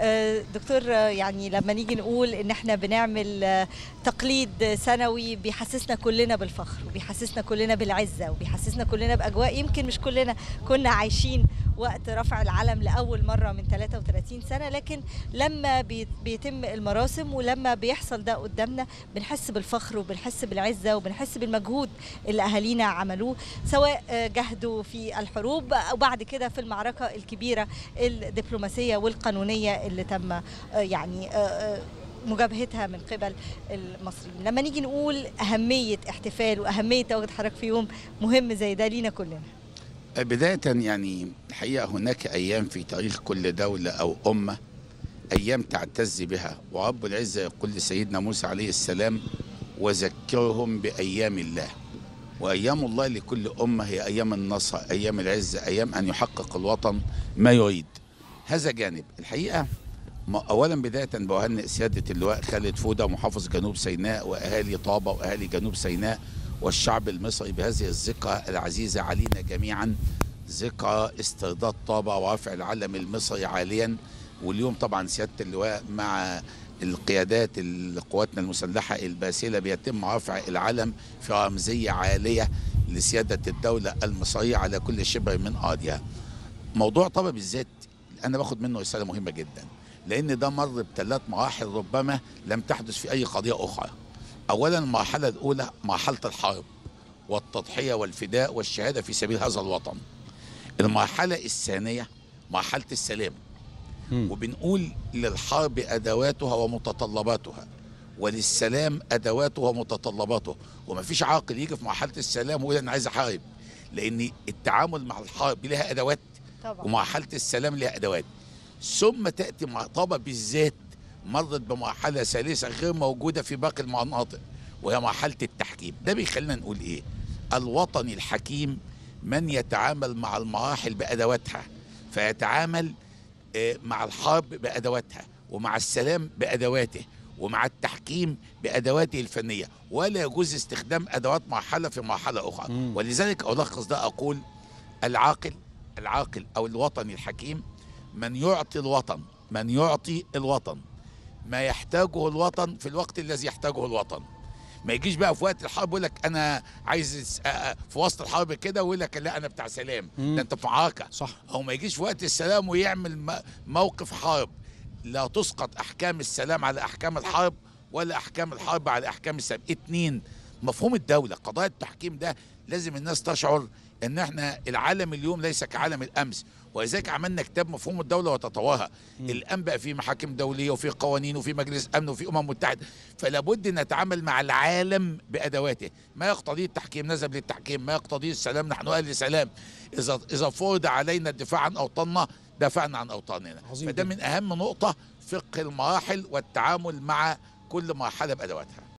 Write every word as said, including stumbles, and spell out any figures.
دكتور، يعني لما نيجي نقول ان احنا بنعمل تقليد سنوي بيحسسنا كلنا بالفخر وبيحسسنا كلنا بالعزة وبيحسسنا كلنا بأجواء يمكن مش كلنا كنا عايشين وقت رفع العلم لأول مرة من ثلاثة وثلاثين سنة، لكن لما بيتم المراسم ولما بيحصل ده قدامنا بنحس بالفخر وبنحس بالعزة وبنحس بالمجهود اللي أهالينا عملوه، سواء جهدوا في الحروب وبعد كده في المعركة الكبيرة الدبلوماسية والقانونية اللي تم يعني مجابهتها من قبل المصريين. لما نيجي نقول أهمية احتفال وأهمية تواجد حضرتك في يوم مهم زي ده لينا كلنا، بداية يعني الحقيقة هناك أيام في تاريخ كل دولة أو أمة أيام تعتز بها، ورب العزة يقول لسيدنا موسى عليه السلام: وذكرهم بأيام الله. وأيام الله لكل أمة هي أيام النصر، أيام العزة، أيام أن يحقق الوطن ما يريد. هذا جانب. الحقيقة أولا بداية بهنئ سيادة اللواء خالد فودة محافظ جنوب سيناء وأهالي طابة وأهالي جنوب سيناء والشعب المصري بهذه الذكرى العزيزة علينا جميعا، ذكرى استرداد طابة ورفع العلم المصري عاليا. واليوم طبعا سيادة اللواء مع القيادات قواتنا المسلحة الباسلة بيتم رفع العلم في رمزية عالية لسيادة الدولة المصرية على كل شبر من أرضها. موضوع طابة بالذات أنا باخد منه رسالة مهمة جدا، لأن ده مر بثلاث مراحل ربما لم تحدث في أي قضية أخرى. أولا المرحلة الأولى مرحلة الحرب والتضحية والفداء والشهادة في سبيل هذا الوطن. المرحلة الثانية مرحلة السلام، وبنقول للحرب أدواتها ومتطلباتها وللسلام أدواته ومتطلباته، ومفيش عاقل يجي في مرحلة السلام ويقول أنا عايز أحارب، لأن التعامل مع الحرب لها أدوات طبعا، ومرحلة السلام لها أدوات. ثم تأتي طابة بالذات مرت بمرحلة ثالثة غير موجودة في باقي المناطق، وهي مرحلة التحكيم. ده بيخلينا نقول إيه؟ الوطني الحكيم من يتعامل مع المراحل بأدواتها، فيتعامل مع الحرب بأدواتها ومع السلام بأدواته ومع التحكيم بأدواته الفنية، ولا يجوز استخدام أدوات مرحلة في مرحلة أخرى. مم. ولذلك ألخص ده أقول العاقل العاقل أو الوطني الحكيم من يعطي الوطن من يعطي الوطن ما يحتاجه الوطن في الوقت الذي يحتاجه الوطن. ما يجيش بقى في وقت الحرب يقول لك انا عايز في وسط الحرب كده ويقول لك لا انا بتاع سلام، ده انت في معركه. صح. او ما يجيش في وقت السلام ويعمل موقف حرب. لا تسقط احكام السلام على احكام الحرب ولا احكام الحرب على احكام السلام. اتنين، مفهوم الدوله، قضايا التحكيم ده لازم الناس تشعر ان احنا العالم اليوم ليس كعالم الامس، ولذلك عملنا كتاب مفهوم الدوله وتطورها. الان بقى في محاكم دوليه وفي قوانين وفي مجلس امن وفي امم متحده، فلا بد ان نتعامل مع العالم بادواته. ما يقتضيه التحكيم نذهب للتحكيم، ما يقتضيه السلام نحن اهل السلام. اذا اذا فرض علينا الدفاع عن اوطاننا دافعنا عن اوطاننا. فده من اهم نقطه فقه المراحل والتعامل مع كل مرحله بادواتها.